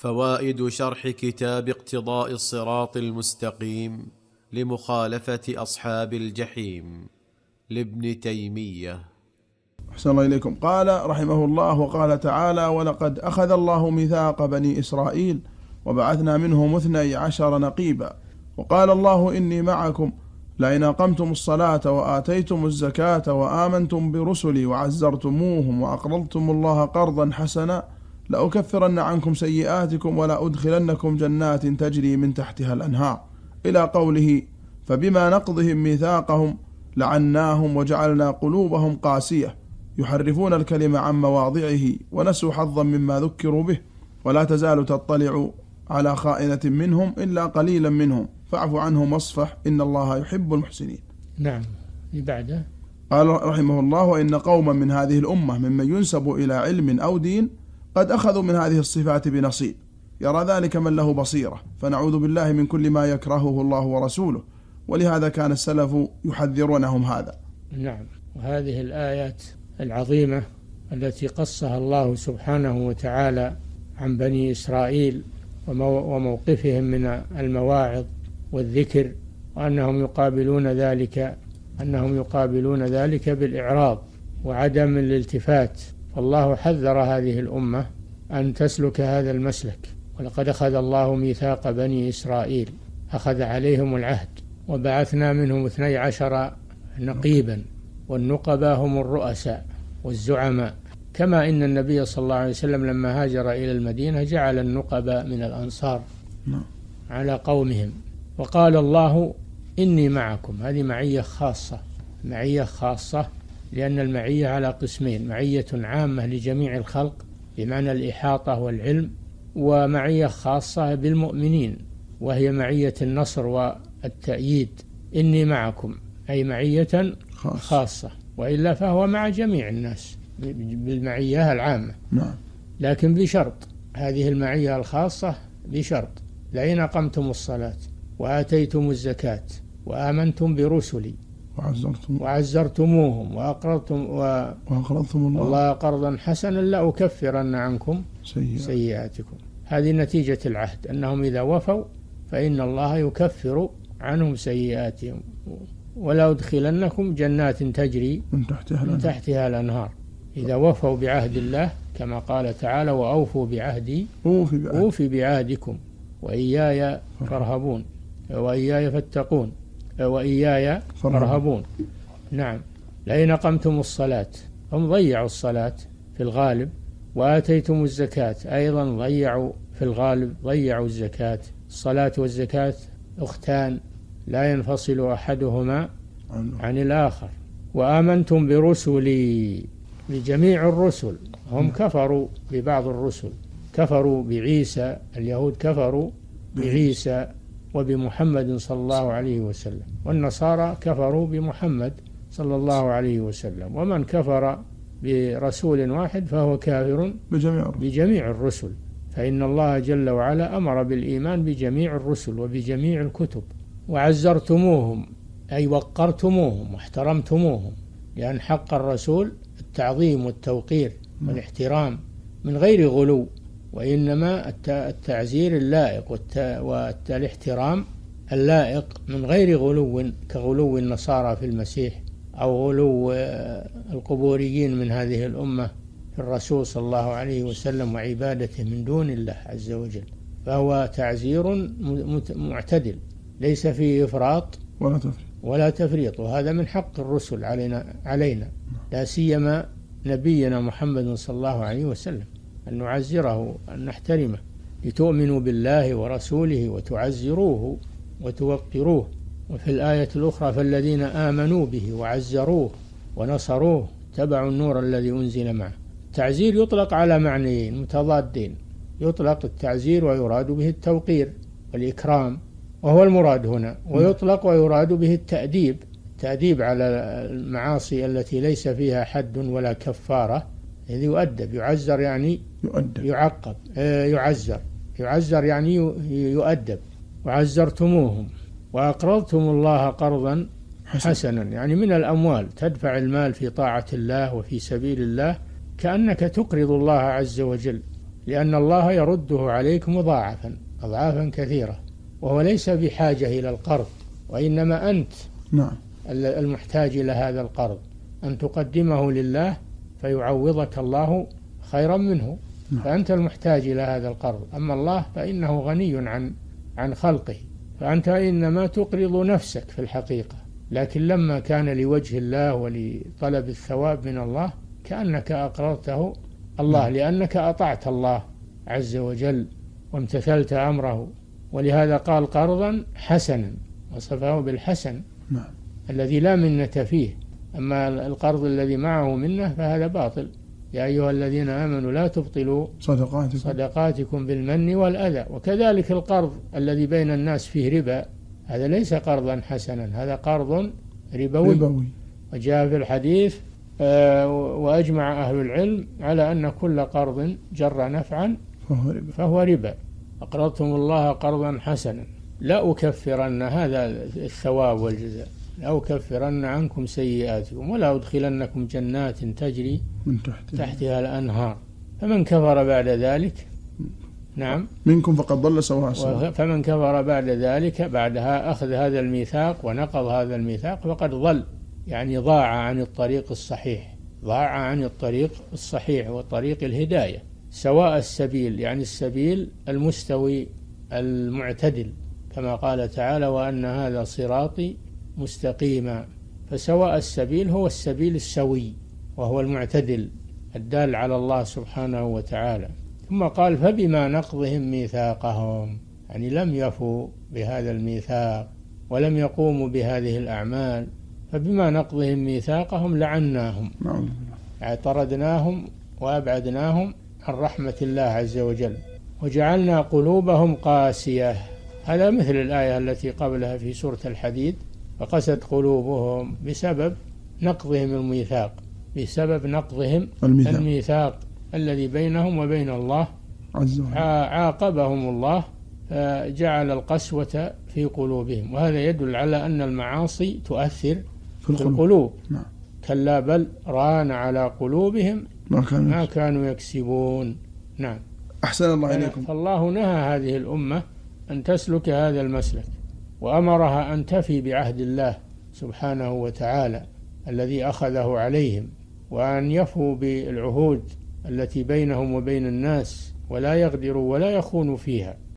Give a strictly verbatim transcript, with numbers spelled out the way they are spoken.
فوائد شرح كتاب اقتضاء الصراط المستقيم لمخالفة أصحاب الجحيم لابن تيمية. أحسن الله إليكم. قال رحمه الله: وقال تعالى: ولقد أخذ الله ميثاق بني إسرائيل وبعثنا منهم اثني عشر نقيبا. وقال الله: إني معكم لئن أقمتم الصلاة وآتيتم الزكاة وآمنتم برسلي وعزرتموهم وأقرضتم الله قرضا حسنا لأكفرن عنكم سيئاتكم ولا أدخلنكم جنات تجري من تحتها الأنهار، إلى قوله: فبما نقضهم ميثاقهم لعناهم وجعلنا قلوبهم قاسية يحرفون الكلم عن مواضعه ونسوا حظا مما ذكروا به، ولا تزال تطلع على خائنة منهم إلا قليلا منهم فاعف عنهم واصفح إن الله يحب المحسنين. نعم. بعده قال رحمه الله: وإن قوما من هذه الأمة ممن ينسب إلى علم أو دين قد أخذوا من هذه الصفات بنصيب، يرى ذلك من له بصيرة، فنعوذ بالله من كل ما يكرهه الله ورسوله، ولهذا كان السلف يحذرونهم هذا. نعم. وهذه الآيات العظيمة التي قصها الله سبحانه وتعالى عن بني إسرائيل وموقفهم من المواعظ والذكر، وأنهم يقابلون ذلك أنهم يقابلون ذلك بالإعراض وعدم الالتفات، فالله حذر هذه الأمة أن تسلك هذا المسلك. ولقد أخذ الله ميثاق بني إسرائيل، أخذ عليهم العهد، وبعثنا منهم اثني عشر نقيبا، والنقباء هم الرؤساء والزعماء، كما إن النبي صلى الله عليه وسلم لما هاجر إلى المدينة جعل النقباء من الأنصار على قومهم. وقال الله: إني معكم، هذه معية خاصة، معية خاصة لأن المعية على قسمين: معية عامة لجميع الخلق بمعنى الإحاطة والعلم، ومعية خاصة بالمؤمنين وهي معية النصر والتأييد. إني معكم أي معية خاصة، وإلا فهو مع جميع الناس بالمعية العامة. نعم. لكن بشرط، هذه المعية الخاصة بشرط: لئن أقمتم الصلاة وآتيتم الزكاة وآمنتم برسلي وعزرتم وعزرتموهم وأقرضتم و... وأقرضتم الله, الله قرضا حسنا لأكفرن عنكم سيئات. سيئاتكم. هذه نتيجة العهد، أنهم إذا وفوا فإن الله يكفر عنهم سيئاتهم ولا أدخلنكم جنات تجري من تحتها, من تحتها الأنهار، إذا وفوا بعهد الله، كما قال تعالى: وأوفوا بعهدي أوفي بعهدكم وإياي فارهبون وإياي فاتقون وإياي فارهبون. نعم. لئن أقمتم الصلاة، هم ضيعوا الصلاة في الغالب، وآتيتم الزكاة أيضا ضيعوا في الغالب، ضيعوا الزكاة. الصلاة والزكاة أختان لا ينفصل أحدهما عن الآخر. وآمنتم برسلي، بجميع الرسل، هم كفروا ببعض الرسل، كفروا بعيسى، اليهود كفروا بعيسى وبمحمد صلى الله عليه وسلم، والنصارى كفروا بمحمد صلى الله عليه وسلم، ومن كفر برسول واحد فهو كافر بجميع, بجميع الرسل، فإن الله جل وعلا أمر بالإيمان بجميع الرسل وبجميع الكتب. وعزرتموهم أي وقرتموهم واحترمتموهم، لأن حق الرسول التعظيم والتوقير والاحترام من غير غلو، وإنما التعزير اللائق والاحترام اللائق من غير غلو كغلو النصارى في المسيح أو غلو القبوريين من هذه الأمة في الرسول صلى الله عليه وسلم وعبادته من دون الله عز وجل، فهو تعزير معتدل ليس فيه إفراط ولا تفريط ولا تفريط، وهذا من حق الرسل علينا علينا لا سيما نبينا محمد صلى الله عليه وسلم، أن نعزره، أن نحترمه، لتؤمنوا بالله ورسوله وتعزروه وتوقروه. وفي الآية الأخرى: فالذين آمنوا به وعزروه ونصروه اتبعوا النور الذي أنزل معه. التعزير يطلق على معنيين متضادين: يطلق التعزير ويراد به التوقير والإكرام، وهو المراد هنا، ويطلق ويراد به التأديب، التأديب على المعاصي التي ليس فيها حد ولا كفارة، إذ يؤدب. يعزر يعني يؤدب. يعقب. يعزر يعزر يعني يؤدب. وعزرتموهم وأقرضتم الله قرضا حسنا، يعني من الأموال، تدفع المال في طاعة الله وفي سبيل الله كأنك تقرض الله عز وجل، لأن الله يرده عليك مضاعفا أضعافا كثيرة، وهو ليس بحاجة إلى القرض، وإنما أنت نعم المحتاج إلى هذا القرض، أن تقدمه لله فيعوضك الله خيرا منه. نعم. فأنت المحتاج إلى هذا القرض، أما الله فإنه غني عن عن خلقه، فأنت إنما تقرض نفسك في الحقيقة. لكن لما كان لوجه الله ولطلب الثواب من الله كأنك أقرضته الله، لأنك أطعت الله عز وجل وامتثلت أمره، ولهذا قال قرضا حسنا، وصفه بالحسن نعم. الذي لا منة فيه. أما القرض الذي معه منة فهذا باطل. يا أيها الذين آمنوا لا تبطلوا صدقاتكم صدقاتكم بالمن والأذى. وكذلك القرض الذي بين الناس فيه ربا، هذا ليس قرضا حسنا، هذا قرض ربوي, ربوي. وجاء في الحديث آه وأجمع أهل العلم على أن كل قرض جر نفعا فهو ربا, فهو ربا. أقرضتم الله قرضا حسنا لا أكفرن، هذا الثواب والجزاء، لا أكفرن عنكم سيئاتكم ولا أدخلنكم جنات تجري من تحت تحتها الأنهار. فمن كفر بعد ذلك نعم منكم فقد ضل سواء السواء. فمن كفر بعد ذلك، بعدها أخذ هذا الميثاق ونقض هذا الميثاق، فقد ضل، يعني ضاع عن الطريق الصحيح، ضاع عن الطريق الصحيح وطريق الهداية. سواء السبيل يعني السبيل المستوي المعتدل، كما قال تعالى وأن هذا صراطي مستقيما. فسواء السبيل هو السبيل السوي وهو المعتدل الدال على الله سبحانه وتعالى. ثم قال فبما نقضهم ميثاقهم، يعني لم يفوا بهذا الميثاق ولم يقوموا بهذه الأعمال، فبما نقضهم ميثاقهم لعناهم، يعني طردناهم وأبعدناهم عن رحمة الله عز وجل، وجعلنا قلوبهم قاسية. هذا مثل الآية التي قبلها في سورة الحديد، فقست قلوبهم بسبب نقضهم الميثاق، بسبب نقضهم الميثاق, الميثاق الذي بينهم وبين الله عز وجل. عاقبهم الله فجعل القسوة في قلوبهم، وهذا يدل على أن المعاصي تؤثر في القلوب, القلوب. نعم. كلا بل ران على قلوبهم ما كانوا, ما كانوا يكسبون. نعم. أحسن الله إليكم. فالله نهى هذه الأمة أن تسلك هذا المسلك، وأمرها أن تفي بعهد الله سبحانه وتعالى الذي أخذه عليهم، وأن يفوا بالعهود التي بينهم وبين الناس، ولا يغدروا ولا يخونوا فيها.